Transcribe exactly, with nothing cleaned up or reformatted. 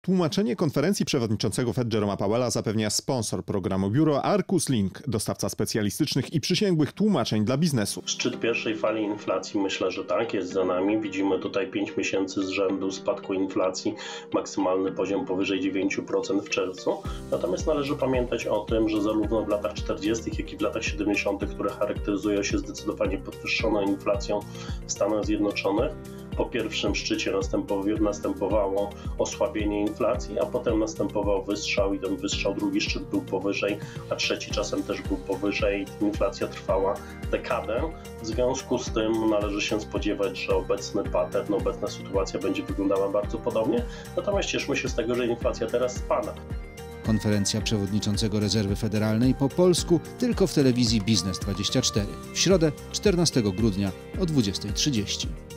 Tłumaczenie konferencji przewodniczącego Fed Jeroma Powella zapewnia sponsor programu biuro Arcus Link, dostawca specjalistycznych i przysięgłych tłumaczeń dla biznesu. Szczyt pierwszej fali inflacji, myślę, że tak, jest za nami. Widzimy tutaj pięć miesięcy z rzędu spadku inflacji, maksymalny poziom powyżej dziewięć procent w czerwcu. Natomiast należy pamiętać o tym, że zarówno w latach czterdziestych, jak i w latach siedemdziesiątych, które charakteryzują się zdecydowanie podwyższoną inflacją w Stanach Zjednoczonych, po pierwszym szczycie następowało osłabienie inflacji, a potem następował wystrzał i ten wystrzał, drugi szczyt był powyżej, a trzeci czasem też był powyżej. Inflacja trwała dekadę. W związku z tym należy się spodziewać, że obecny pattern, obecna sytuacja będzie wyglądała bardzo podobnie. Natomiast cieszmy się z tego, że inflacja teraz spada. Konferencja przewodniczącego Rezerwy Federalnej po polsku tylko w telewizji Biznes dwadzieścia cztery w środę czternastego grudnia o dwudziestej trzydzieści.